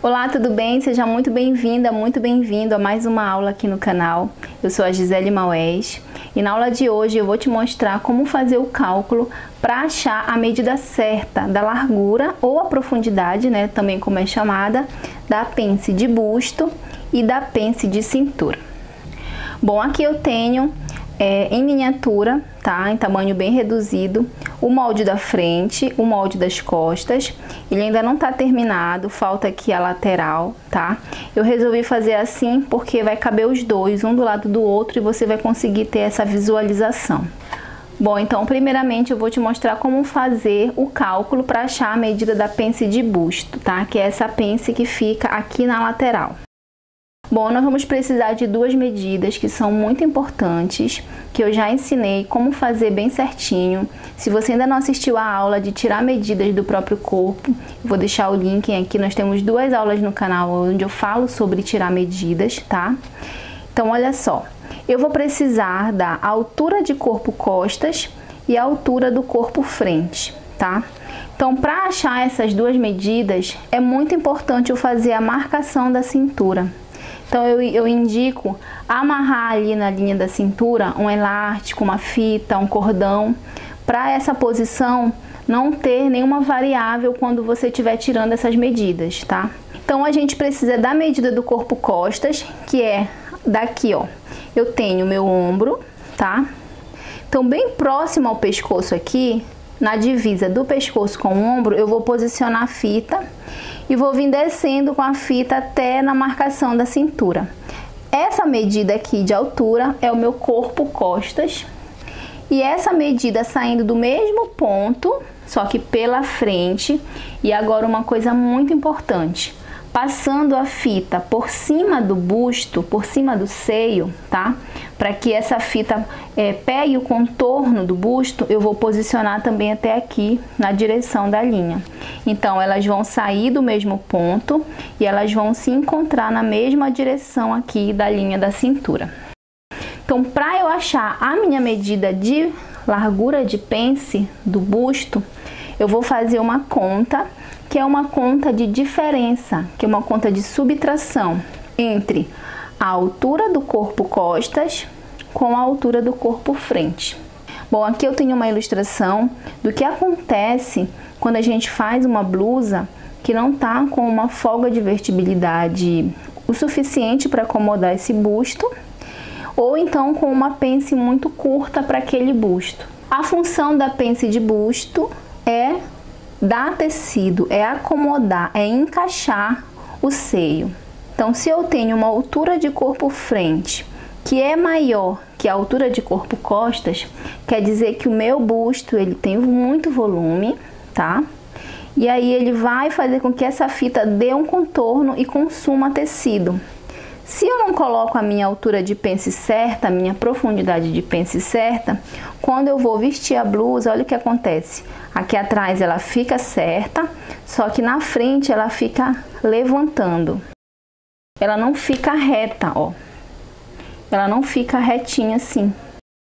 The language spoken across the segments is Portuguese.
Olá, tudo bem? Seja muito bem-vinda, muito bem-vindo a mais uma aula aqui no canal. Eu sou a Gisele Maués e na aula de hoje eu vou te mostrar como fazer o cálculo para achar a medida certa da largura ou a profundidade, né, também como é chamada, da pence de busto e da pence de cintura. Bom, aqui eu tenho em miniatura, tá? Em tamanho bem reduzido, o molde da frente, o molde das costas. Ele ainda não tá terminado, falta aqui a lateral, tá? Eu resolvi fazer assim porque vai caber os dois, um do lado do outro, e você vai conseguir ter essa visualização. Bom, então primeiramente eu vou te mostrar como fazer o cálculo para achar a medida da pence de busto, tá? Que é essa pence que fica aqui na lateral. Bom, nós vamos precisar de duas medidas que são muito importantes, que eu já ensinei como fazer bem certinho. Se você ainda não assistiu a aula de tirar medidas do próprio corpo, vou deixar o link aqui. Nós temos duas aulas no canal onde eu falo sobre tirar medidas, tá? Então, olha só, eu vou precisar da altura de corpo costas e a altura do corpo frente, tá? Então, para achar essas duas medidas, é muito importante eu fazer a marcação da cintura. Então, eu indico amarrar ali na linha da cintura um elástico, uma fita, um cordão, para essa posição não ter nenhuma variável quando você estiver tirando essas medidas, tá? Então, a gente precisa da medida do corpo costas, que é daqui, ó. Eu tenho meu ombro, tá? Então, bem próximo ao pescoço aqui, na divisa do pescoço com o ombro, eu vou posicionar a fita e vou vir descendo com a fita até na marcação da cintura. Essa medida aqui de altura é o meu corpo costas, e essa medida saindo do mesmo ponto, só que pela frente. E agora uma coisa muito importante, passando a fita por cima do busto, por cima do seio, tá? Para que essa fita pegue o contorno do busto, eu vou posicionar também até aqui na direção da linha. Então, elas vão sair do mesmo ponto e elas vão se encontrar na mesma direção aqui da linha da cintura. Então, para eu achar a minha medida de largura de pence do busto, eu vou fazer uma conta, que é uma conta de diferença, que é uma conta de subtração entre a altura do corpo costas com a altura do corpo frente. Bom, aqui eu tenho uma ilustração do que acontece quando a gente faz uma blusa que não tá com uma folga de vertibilidade o suficiente para acomodar esse busto, ou então com uma pence muito curta para aquele busto. A função da pence de busto é dar tecido, é acomodar, é encaixar o seio. Então, se eu tenho uma altura de corpo frente que é maior que a altura de corpo costas, quer dizer que o meu busto ele tem muito volume, tá? E aí ele vai fazer com que essa fita dê um contorno e consuma tecido. Se eu não coloco a minha altura de pence certa, a minha profundidade de pence certa, quando eu vou vestir a blusa, olha o que acontece. Aqui atrás ela fica certa, só que na frente ela fica levantando. Ela não fica reta, ó. Ela não fica retinha assim.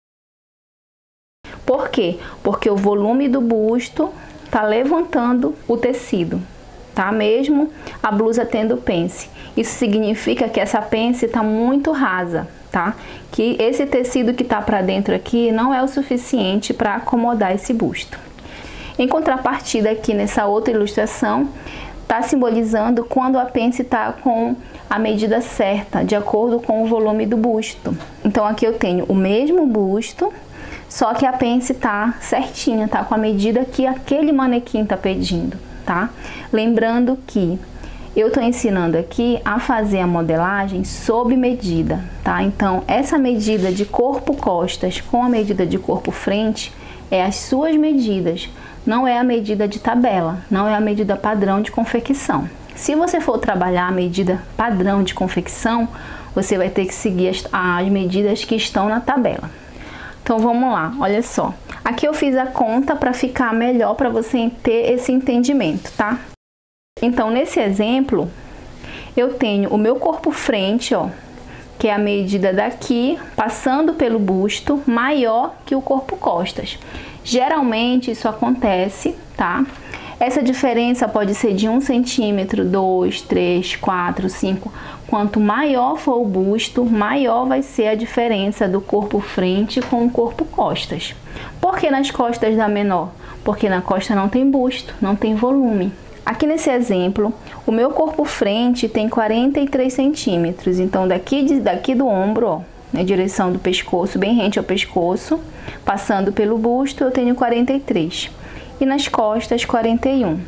Por quê? Porque o volume do busto tá levantando o tecido, tá? Mesmo a blusa tendo pence. Isso significa que essa pence tá muito rasa, tá? Que esse tecido que tá para dentro aqui não é o suficiente para acomodar esse busto. Em contrapartida, aqui nessa outra ilustração, tá simbolizando quando a pence tá com a medida certa, de acordo com o volume do busto. Então, aqui eu tenho o mesmo busto, só que a pence tá certinha, tá com a medida que aquele manequim tá pedindo, tá? Lembrando que eu tô ensinando aqui a fazer a modelagem sob medida, tá? Então, essa medida de corpo costas com a medida de corpo frente é as suas medidas, não é a medida de tabela, não é a medida padrão de confecção. Se você for trabalhar a medida padrão de confecção, você vai ter que seguir as medidas que estão na tabela. Então, vamos lá, olha só. Aqui eu fiz a conta para ficar melhor para você ter esse entendimento, tá? Então, nesse exemplo, eu tenho o meu corpo frente, ó, que é a medida daqui, passando pelo busto, maior que o corpo costas. Geralmente, isso acontece, tá? Essa diferença pode ser de 1 centímetro, 2, 3, 4, 5. Quanto maior for o busto, maior vai ser a diferença do corpo frente com o corpo costas. Por que nas costas dá menor? Porque na costa não tem busto, não tem volume. Aqui nesse exemplo, o meu corpo frente tem 43 centímetros. Então, daqui do ombro, ó, na direção do pescoço, bem rente ao pescoço, passando pelo busto, eu tenho 43. E nas costas, 41.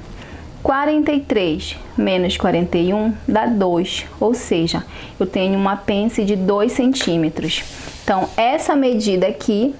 43 menos 41 dá 2, ou seja, eu tenho uma pence de 2 centímetros. Então, essa medida aqui,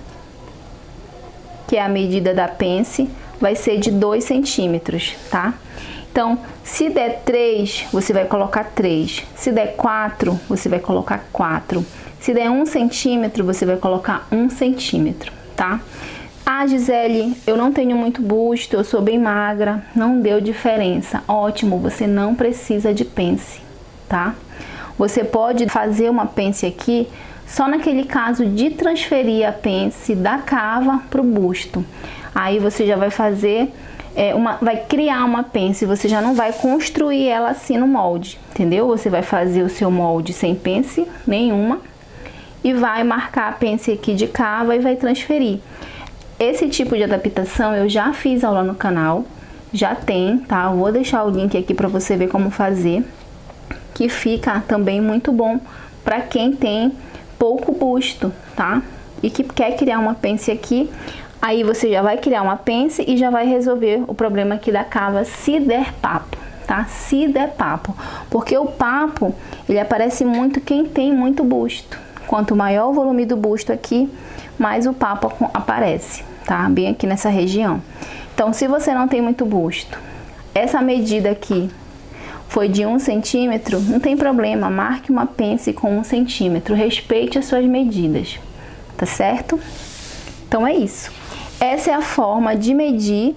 que é a medida da pence, vai ser de 2 centímetros, tá? Então, se der 3, você vai colocar 3. Se der 4, você vai colocar 4. Se der 1 centímetro, você vai colocar 1 centímetro, tá? Ah, Gisele, eu não tenho muito busto, eu sou bem magra, não deu diferença. Ótimo, você não precisa de pence, tá? Você pode fazer uma pence aqui só naquele caso de transferir a pence da cava para o busto. Aí você já vai fazer, vai criar uma pence, você já não vai construir ela assim no molde, entendeu? Você vai fazer o seu molde sem pence nenhuma e vai marcar a pence aqui de cava e vai transferir. Esse tipo de adaptação eu já fiz aula no canal, já tem, tá? Eu vou deixar o link aqui para você ver como fazer, que fica também muito bom para quem tem pouco busto, tá? E que quer criar uma pence aqui, aí você já vai criar uma pence e já vai resolver o problema aqui da cava se der papo, tá? Se der papo, porque o papo, ele aparece muito quem tem muito busto. Quanto maior o volume do busto aqui, mais o papo aparece, tá? Bem aqui nessa região. Então, se você não tem muito busto, essa medida aqui foi de 1 centímetro, não tem problema, marque uma pence com 1 centímetro, respeite as suas medidas, tá certo? Então é isso. Essa é a forma de medir,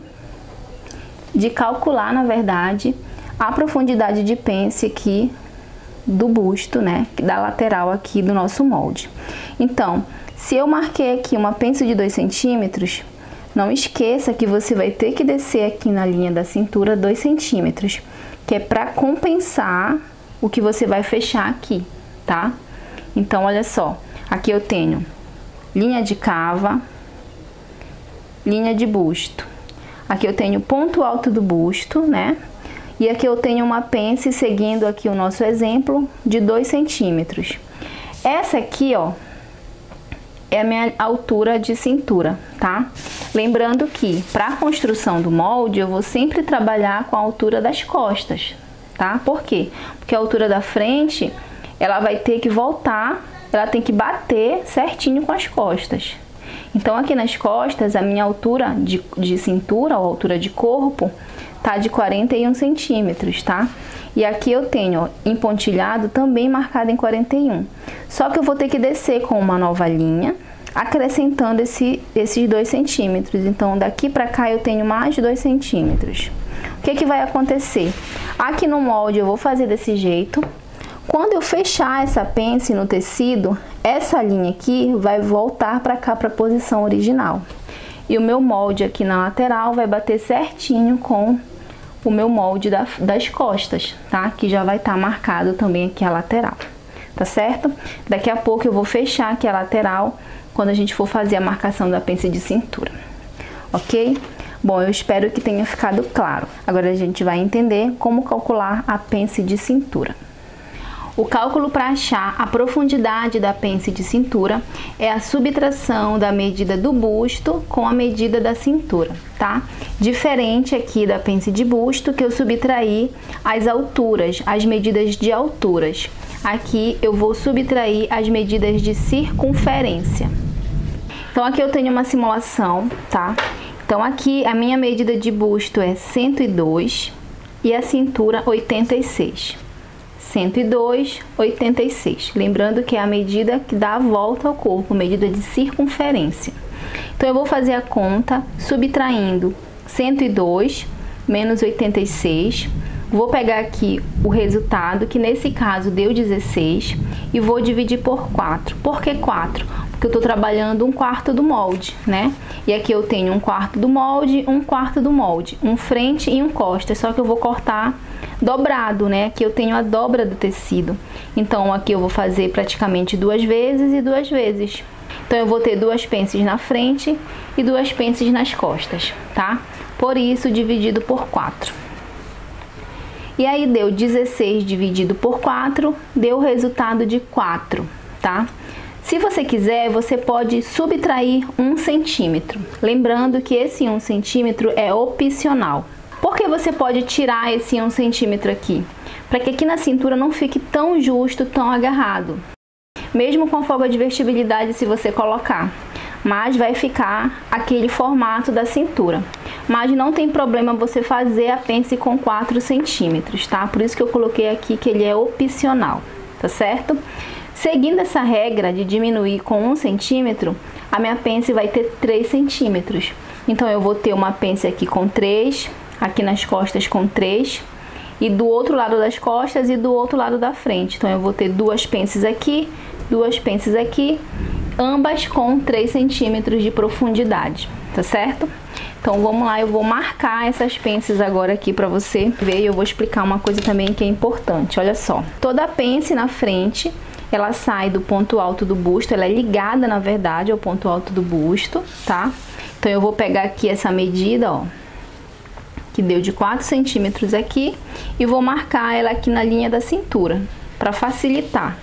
de calcular, na verdade, a profundidade de pence aqui do busto, né, da lateral aqui do nosso molde. Então, se eu marquei aqui uma pence de 2 centímetros, não esqueça que você vai ter que descer aqui na linha da cintura 2 centímetros, que é para compensar o que você vai fechar aqui, tá? Então, olha só, aqui eu tenho linha de cava, linha de busto. Aqui eu tenho ponto alto do busto, né? E aqui eu tenho uma pence, seguindo aqui o nosso exemplo, de 2 centímetros. Essa aqui, ó, é a minha altura de cintura, tá? Lembrando que, para a construção do molde, eu vou sempre trabalhar com a altura das costas, tá? Por quê? Porque a altura da frente, ela vai ter que voltar, ela tem que bater certinho com as costas. Então, aqui nas costas, a minha altura de cintura, ou altura de corpo, tá de 41 centímetros, tá? E aqui eu tenho, ó, empontilhado também marcado em 41. Só que eu vou ter que descer com uma nova linha, acrescentando esses 2 centímetros. Então, daqui pra cá eu tenho mais 2 centímetros. O que que vai acontecer? Aqui no molde eu vou fazer desse jeito. Quando eu fechar essa pence no tecido, essa linha aqui vai voltar pra cá, pra posição original. E o meu molde aqui na lateral vai bater certinho com o meu molde das costas, tá? Que já vai estar marcado também aqui a lateral, tá certo? Daqui a pouco eu vou fechar aqui a lateral quando a gente for fazer a marcação da pence de cintura, ok? Bom, eu espero que tenha ficado claro. Agora a gente vai entender como calcular a pence de cintura. O cálculo para achar a profundidade da pence de cintura é a subtração da medida do busto com a medida da cintura, tá? Diferente aqui da pence de busto, que eu subtraí as alturas, as medidas de alturas. Aqui eu vou subtrair as medidas de circunferência. Então aqui eu tenho uma simulação, tá? Então aqui a minha medida de busto é 102 e a cintura 86. 102, 86. Lembrando que é a medida que dá a volta ao corpo, medida de circunferência. Então, eu vou fazer a conta subtraindo 102 menos 86. Vou pegar aqui o resultado, que nesse caso deu 16, e vou dividir por 4. Por que 4? porque eu tô trabalhando 1/4 do molde, né? E aqui eu tenho 1/4 do molde, 1/4 do molde, um frente e um costas, só que eu vou cortar dobrado, né? Aqui eu tenho a dobra do tecido, então aqui eu vou fazer praticamente 2 vezes e 2 vezes. Então eu vou ter 2 pences na frente e 2 pences nas costas, tá? Por isso dividido por 4. E aí deu 16 dividido por 4, deu o resultado de 4, tá? Se você quiser, você pode subtrair 1 centímetro. Lembrando que esse 1 centímetro é opcional. Por que você pode tirar esse 1 centímetro aqui? Para que aqui na cintura não fique tão justo, tão agarrado. Mesmo com folga de vestibilidade, se você colocar, mas vai ficar aquele formato da cintura. Mas não tem problema você fazer a pence com 4 centímetros, tá? Por isso que eu coloquei aqui que ele é opcional, tá certo? Seguindo essa regra de diminuir com 1 centímetro, a minha pence vai ter 3 centímetros. Então eu vou ter uma pence aqui com 3, aqui nas costas com 3, e do outro lado das costas e do outro lado da frente. Então eu vou ter 2 pences aqui, 2 pences aqui, ambas com 3 centímetros de profundidade, tá certo? Então vamos lá, eu vou marcar essas pences agora aqui pra você ver, e eu vou explicar uma coisa também que é importante. Olha só, toda pence na frente, ela sai do ponto alto do busto, ela é ligada na verdade ao ponto alto do busto, tá? Então eu vou pegar aqui essa medida, ó, que deu de 4 centímetros aqui, e vou marcar ela aqui na linha da cintura, pra facilitar.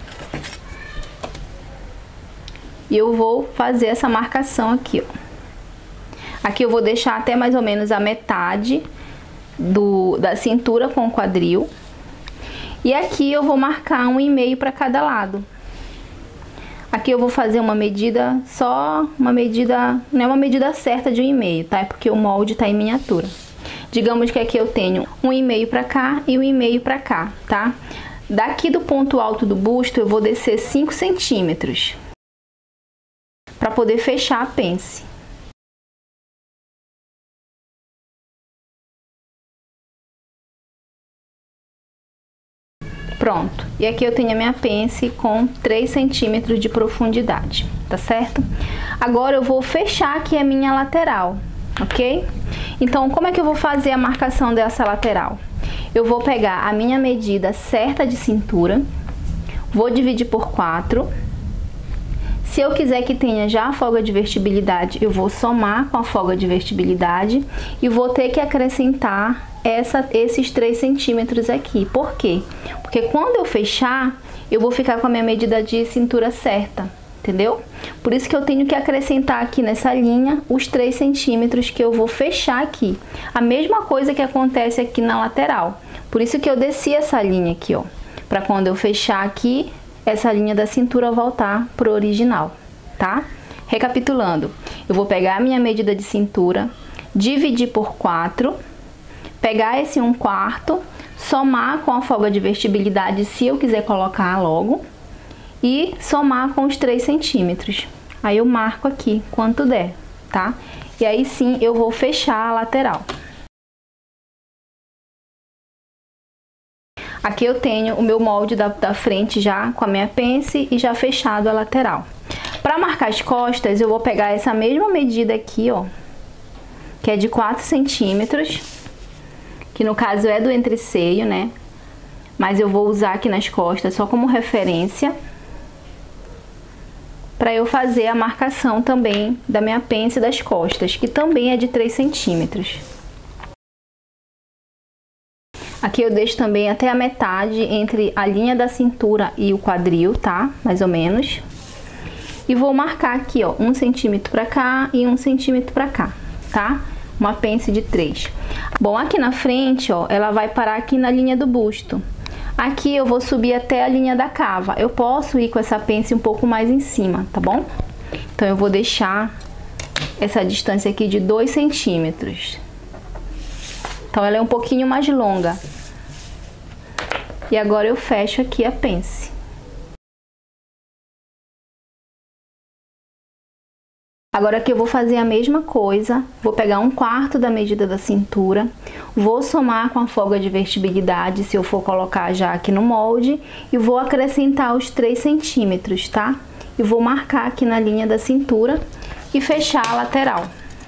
E eu vou fazer essa marcação aqui, ó. Aqui eu vou deixar até mais ou menos a metade da cintura com o quadril. E aqui eu vou marcar 1,5 para cada lado. Aqui eu vou fazer uma medida, só uma medida, não é uma medida certa de 1,5, tá? É porque o molde tá em miniatura. Digamos que aqui eu tenho 1,5 para cá e 1,5 para cá, tá? Daqui do ponto alto do busto eu vou descer 5 centímetros. Para poder fechar a pence. Pronto, e aqui eu tenho a minha pence com 3 centímetros de profundidade, tá certo? Agora eu vou fechar aqui a minha lateral, ok? Então, como é que eu vou fazer a marcação dessa lateral? Eu vou pegar a minha medida certa de cintura, vou dividir por 4. Se eu quiser que tenha já a folga de vestibilidade, eu vou somar com a folga de vestibilidade e vou ter que acrescentar esses 3 centímetros aqui. Por quê? Porque quando eu fechar, eu vou ficar com a minha medida de cintura certa, entendeu? Por isso que eu tenho que acrescentar aqui nessa linha os 3 centímetros que eu vou fechar aqui. A mesma coisa que acontece aqui na lateral. Por isso que eu desci essa linha aqui, ó. Pra quando eu fechar aqui, essa linha da cintura voltar pro original, tá? Recapitulando, eu vou pegar a minha medida de cintura, dividir por 4, pegar esse 1/4, somar com a folga de vestibilidade se eu quiser colocar logo, e somar com os 3 centímetros. Aí eu marco aqui quanto der, tá? E aí sim eu vou fechar a lateral. Aqui eu tenho o meu molde da frente já com a minha pence e já fechado a lateral. Para marcar as costas, eu vou pegar essa mesma medida aqui, ó, que é de 4 centímetros, que no caso é do entreceio, né? Mas eu vou usar aqui nas costas só como referência, para eu fazer a marcação também da minha pence das costas, que também é de 3 centímetros. Aqui eu deixo também até a metade entre a linha da cintura e o quadril, tá? Mais ou menos. E vou marcar aqui, ó, 1 centímetro pra cá e 1 centímetro pra cá, tá? Uma pence de 3. Bom, aqui na frente, ó, ela vai parar aqui na linha do busto. Aqui eu vou subir até a linha da cava. Eu posso ir com essa pence um pouco mais em cima, tá bom? Então eu vou deixar essa distância aqui de 2 centímetros. Então ela é um pouquinho mais longa. E agora eu fecho aqui a pence. Agora aqui eu vou fazer a mesma coisa, vou pegar 1/4 da medida da cintura, vou somar com a folga de vestibilidade, se eu for colocar já aqui no molde, e vou acrescentar os 3 centímetros, tá? e vou marcar aqui na linha da cintura e fechar a lateral.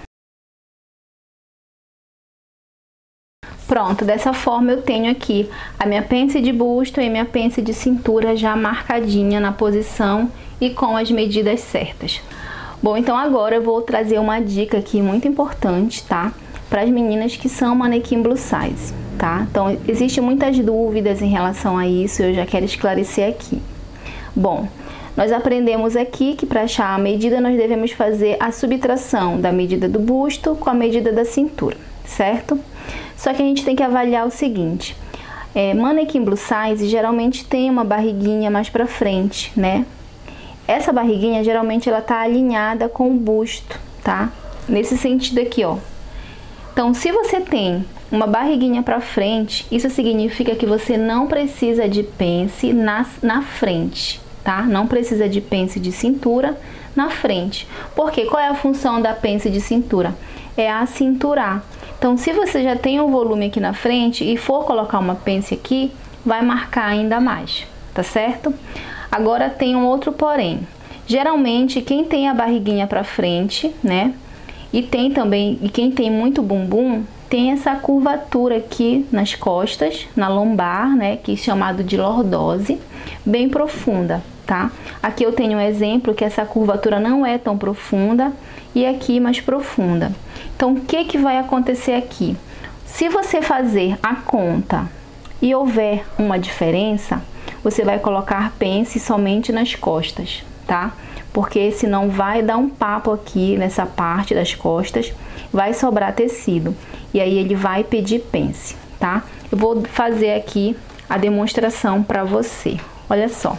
Pronto, dessa forma eu tenho aqui a minha pence de busto e minha pence de cintura já marcadinha na posição e com as medidas certas. Bom, então agora eu vou trazer uma dica aqui muito importante, tá? Para as meninas que são manequim plus size, tá? Então, existem muitas dúvidas em relação a isso, eu já quero esclarecer aqui. Bom, nós aprendemos aqui que para achar a medida nós devemos fazer a subtração da medida do busto com a medida da cintura, certo? Só que a gente tem que avaliar o seguinte, manequim plus size geralmente tem uma barriguinha mais pra frente, né? Essa barriguinha geralmente ela tá alinhada com o busto, tá? Nesse sentido aqui, ó. Então, se você tem uma barriguinha pra frente, isso significa que você não precisa de pence na frente, tá? Não precisa de pence de cintura na frente. Porque qual é a função da pence de cintura? É acinturar. Então, se você já tem um volume aqui na frente e for colocar uma pence aqui, vai marcar ainda mais, tá certo? Agora tem um outro porém. Geralmente, quem tem a barriguinha pra frente, né? E quem tem muito bumbum, tem essa curvatura aqui nas costas, na lombar, né? Que é chamado de lordose, bem profunda, tá? Aqui eu tenho um exemplo que essa curvatura não é tão profunda e aqui mais profunda. Então, o que vai acontecer aqui? Se você fazer a conta e houver uma diferença, você vai colocar pence somente nas costas, tá? Porque senão vai dar um papo aqui nessa parte das costas, vai sobrar tecido e aí ele vai pedir pence, tá? Eu vou fazer aqui a demonstração para você. Olha só,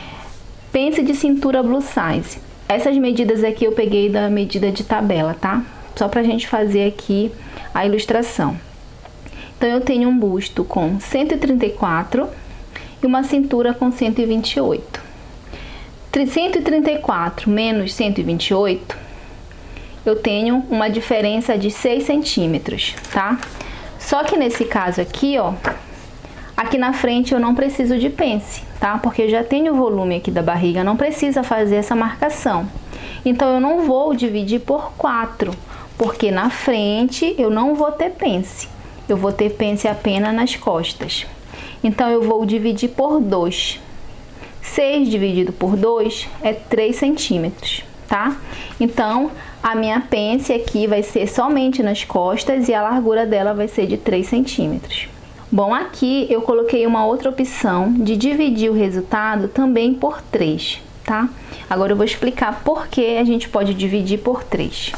pence de cintura plus size. Essas medidas aqui eu peguei da medida de tabela, tá? Só pra gente fazer aqui a ilustração. Então, eu tenho um busto com 134 e uma cintura com 128. 134 menos 128, eu tenho uma diferença de 6 centímetros, tá? Só que nesse caso aqui, ó, aqui na frente eu não preciso de pence, tá? Porque eu já tenho o volume aqui da barriga, não precisa fazer essa marcação. Então, eu não vou dividir por 4, porque na frente eu não vou ter pence. Eu vou ter pence apenas nas costas. Então, eu vou dividir por 2. 6 dividido por 2 é 3 centímetros, tá? Então, a minha pence aqui vai ser somente nas costas e a largura dela vai ser de 3 centímetros. Bom, aqui eu coloquei uma outra opção de dividir o resultado também por 3, tá? Agora eu vou explicar por que a gente pode dividir por 3.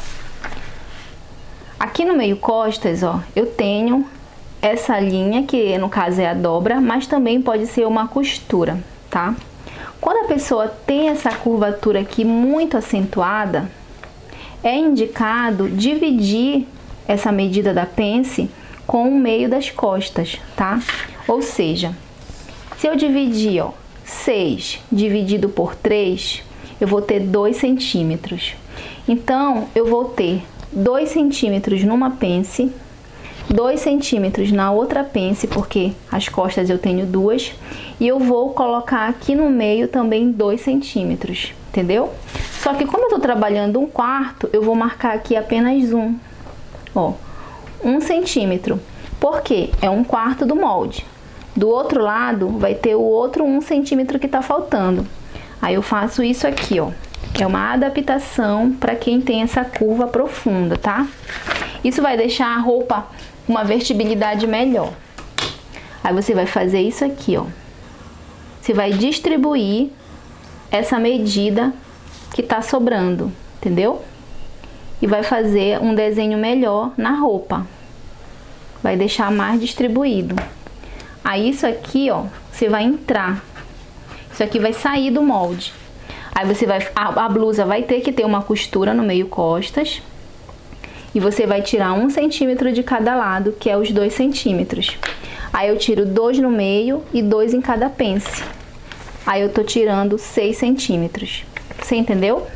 Aqui no meio costas, ó, eu tenho essa linha, que no caso é a dobra, mas também pode ser uma costura, tá? Quando a pessoa tem essa curvatura aqui muito acentuada, é indicado dividir essa medida da pence com o meio das costas, tá? Ou seja, se eu dividir, ó, 6 dividido por 3, eu vou ter 2 centímetros. Então, eu vou ter 2 centímetros numa pence, 2 centímetros na outra pence, porque as costas eu tenho 2, e eu vou colocar aqui no meio também 2 centímetros, entendeu? Só que como eu tô trabalhando 1/4, eu vou marcar aqui apenas ó, 1 centímetro, porque é 1/4 do molde. Do outro lado vai ter o outro 1 centímetro que tá faltando. Aí eu faço isso aqui, ó. É uma adaptação para quem tem essa curva profunda, tá? Isso vai deixar a roupa com uma vertibilidade melhor. Aí você vai fazer isso aqui, ó. Você vai distribuir essa medida que tá sobrando, entendeu? E vai fazer um desenho melhor na roupa. Vai deixar mais distribuído. Aí isso aqui, ó, você vai entrar. Isso aqui vai sair do molde. Aí você vai, a blusa vai ter que ter uma costura no meio costas. E você vai tirar 1 centímetro de cada lado, que é os 2 centímetros. Aí eu tiro 2 no meio e 2 em cada pence. Aí eu tô tirando 6 centímetros. Você entendeu?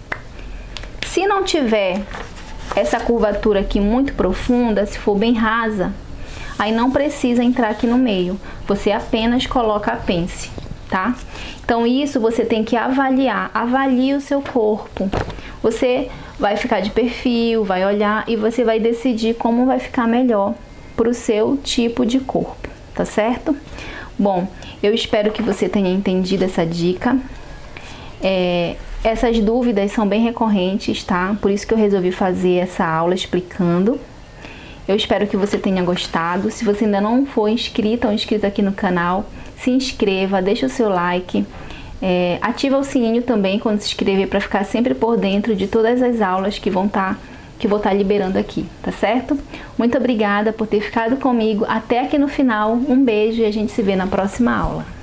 Se não tiver essa curvatura aqui muito profunda, se for bem rasa, aí não precisa entrar aqui no meio. Você apenas coloca a pence, tá? Então isso você tem que avaliar, avalie o seu corpo. Você vai ficar de perfil, vai olhar e você vai decidir como vai ficar melhor para o seu tipo de corpo, tá certo? Bom, eu espero que você tenha entendido essa dica. Essas dúvidas são bem recorrentes, tá? Por isso que eu resolvi fazer essa aula explicando. Eu espero que você tenha gostado. Se você ainda não for inscrita ou inscrito aqui no canal, se inscreva, deixa o seu like, ativa o sininho também quando se inscrever para ficar sempre por dentro de todas as aulas que vou estar liberando aqui, tá certo? Muito obrigada por ter ficado comigo até aqui no final. Um beijo e a gente se vê na próxima aula.